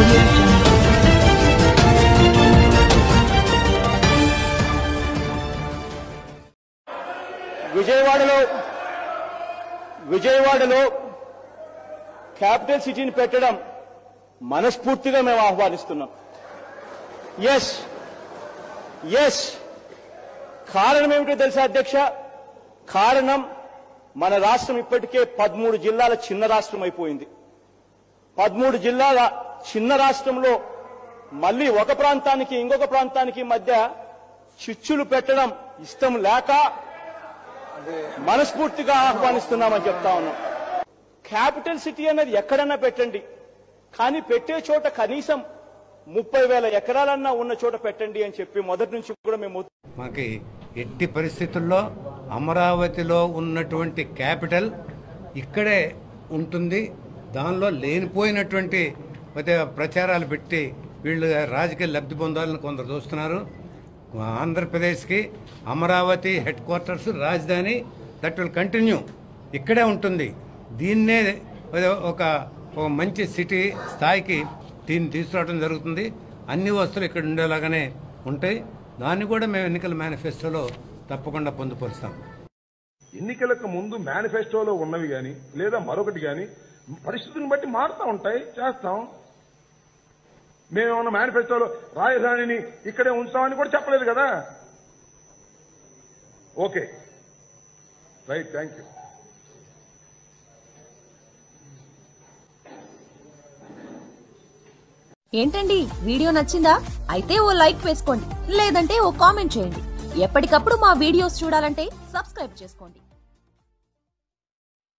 Audio Jungle. విజయవాడలో capital సిటీని పెట్టడం మనస్ఫూర్తిగా మేము ఆహ్వానిస్తున్నాం. ఎస్ కారణం ఏమిటో తెలుసా అధ్యక్ష? కారణం మన రాష్ట్రం ఇప్పటికే 13 జిల్లాల చిన్న రాష్ట్రం అయిపోయింది. 13 జిల్లాల చిన్న రాష్ట్రంలో మళ్ళీ ఒక ప్రాంతానికి ఇంకొక ప్రాంతానికి మధ్య చిచ్చులు పెట్టడం ఇష్టం లేక మనస్ఫూర్తిగా ఆహ్వానిస్తున్నామని చెప్తా ఉన్నాం. క్యాపిటల్ సిటీ అనేది ఎక్కడన్నా పెట్టండి, కానీ పెట్టే చోట కనీసం 30,000 ఎకరాలన్నా ఉన్న చోట పెట్టండి అని చెప్పి మొదటి నుంచి కూడా మేము మనకి ఎట్టి పరిస్థితుల్లో అమరావతిలో ఉన్నటువంటి క్యాపిటల్ ఇక్కడే ఉంటుంది. దానిలో లేనిపోయినటువంటి ప్రచారాలు పెట్టి వీళ్ళు రాజకీయ లబ్ధి పొందాలని కొందరు చూస్తున్నారు. ఆంధ్రప్రదేశ్కి అమరావతి హెడ్ క్వార్టర్స్, రాజధాని, దట్ విల్ కంటిన్యూ, ఇక్కడే ఉంటుంది. దీన్నే ఒక మంచి సిటీ స్థాయికి దీన్ని తీసుకురావడం జరుగుతుంది. అన్ని వస్తువులు ఇక్కడ ఉండేలాగానే ఉంటాయి. దాన్ని కూడా మేము ఎన్నికల మేనిఫెస్టోలో తప్పకుండా పొందుపరుస్తాం. ఎన్నికలకు ముందు మేనిఫెస్టోలో ఉన్నవి కానీ లేదా మరొకటి కానీ పరిస్థితులను బట్టి మారుతూ ఉంటాయి, చేస్తాం. మేమేమన్నా మేనిఫెస్టోలో రాజధానిని ఇక్కడే ఉంచామని కూడా చెప్పలేదు కదా. Okay, right, thank you. ఏంటండి, వీడియో నచ్చిందా? అయితే ఓ లైక్ వేసుకోండి, లేదంటే ఓ కామెంట్ చేయండి. ఎప్పటికప్పుడు మా వీడియోస్ చూడాలంటే సబ్స్క్రైబ్ చేసుకోండి.